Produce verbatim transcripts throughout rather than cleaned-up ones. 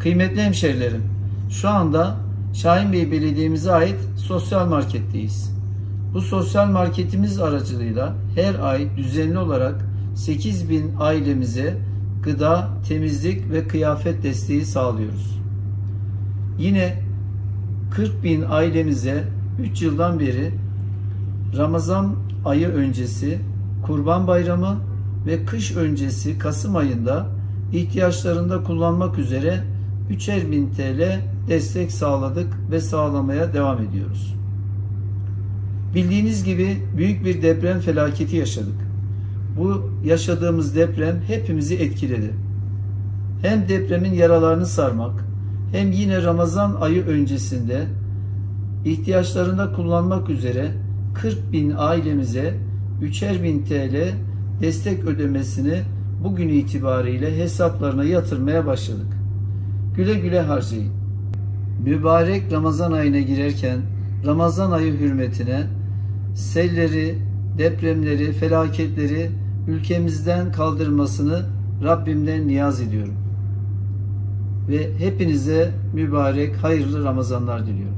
Kıymetli hemşerilerim, şu anda Şahinbey Belediye'mize ait sosyal marketteyiz. Bu sosyal marketimiz aracılığıyla her ay düzenli olarak sekiz bin ailemize gıda, temizlik ve kıyafet desteği sağlıyoruz. Yine kırk bin ailemize üç yıldan beri Ramazan ayı öncesi, Kurban Bayramı ve kış öncesi Kasım ayında ihtiyaçlarında kullanmak üzere üçer bin T L destek sağladık ve sağlamaya devam ediyoruz. Bildiğiniz gibi büyük bir deprem felaketi yaşadık. Bu yaşadığımız deprem hepimizi etkiledi. Hem depremin yaralarını sarmak, hem yine Ramazan ayı öncesinde ihtiyaçlarında kullanmak üzere kırk bin ailemize üçer bin T L destek ödemesini bugün itibariyle hesaplarına yatırmaya başladık. Güle güle harcayın. Mübarek Ramazan ayına girerken Ramazan ayı hürmetine selleri, depremleri, felaketleri ülkemizden kaldırmasını Rabbimden niyaz ediyorum. Ve hepinize mübarek, hayırlı Ramazanlar diliyorum.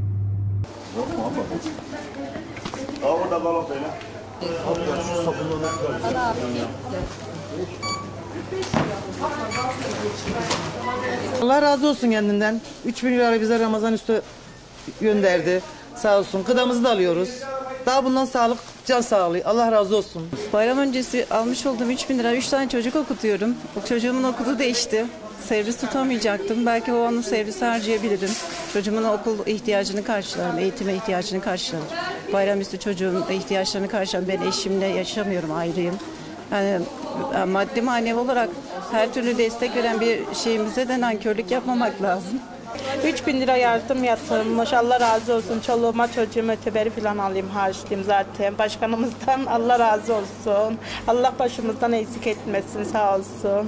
Allah razı olsun kendinden. üç bin lira bize Ramazan üstü gönderdi. Sağ olsun. Gıdamızı da alıyoruz. Daha bundan sağlık, can sağlığı. Allah razı olsun. Bayram öncesi almış olduğum üç bin lira, üç tane çocuk okutuyorum. O çocuğumun okulu değişti. Servis tutamayacaktım. Belki o anı servise harcayabilirim. Çocuğumun okul ihtiyacını karşılarım, eğitime ihtiyacını karşılarım. Bayram üstü çocuğun ihtiyaçlarını karşılarım. Ben eşimle yaşamıyorum, ayrıyım. Yani maddi manevi olarak her türlü destek veren bir şeyimize de nankörlük yapmamak lazım. üç bin lira yardım yatırılmış. Allah razı olsun. Çoluğuma çocuğuma öteberi falan alayım, harçlıyım zaten. Başkanımızdan Allah razı olsun. Allah başımızdan eksik etmesin, sağ olsun.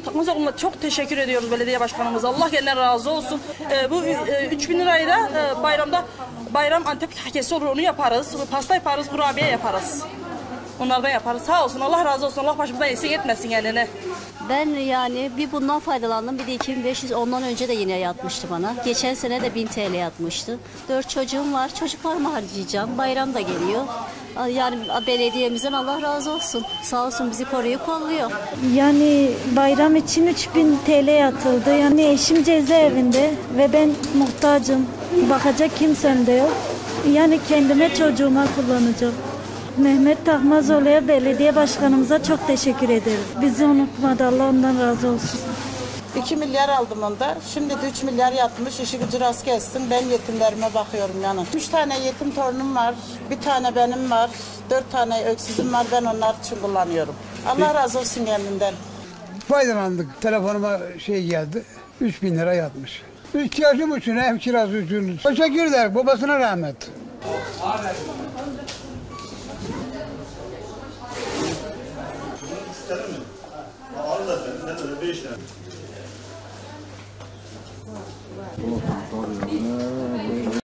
Çok teşekkür ediyoruz belediye başkanımıza. Allah kendilerine razı olsun. Ee, bu e, üç bin lirayla e, bayramda bayram Antep hakesi olur, onu yaparız. Pasta yaparız, kurabiye yaparız. Onlardan yaparız. Sağ olsun, Allah razı olsun. Allah başımızdan eksik etmesin kendine. Ben yani bir bundan faydalandım. Bir de iki bin beş yüz ondan önce de yine yatmıştı bana. Geçen sene de bin T L yatmıştı. Dört çocuğum var. Çocuklarımı harcayacağım. Bayram da geliyor. Yani belediyemizden Allah razı olsun. Sağ olsun, bizi koruyup kolluyor. Yani bayram için üç bin T L yatıldı. Yani eşim cezaevinde ve ben muhtacım. Bakacak kimsem de yok. Yani kendime, çocuğuma kullanacağım. Mehmet Takmazoğlu'ya, belediye başkanımıza çok teşekkür ederim. Bizi unutmadı, Allah ondan razı olsun. iki milyar aldım onda. Şimdi de üç milyar yatmış. İşi gücü rast gelsin. Ben yetimlerime bakıyorum yani. üç tane yetim torunum var. Bir tane benim var. dört tane öksüzüm var. Ben onlar için kullanıyorum. Allah razı olsun kendinden. Faydalandık. Telefonuma şey geldi. üç bin lira yatmış. İhtiyacım için, ev kirası için. Teşekkür ederim. Babasına rahmet. İster mi? Al da sen, sen de beş tane.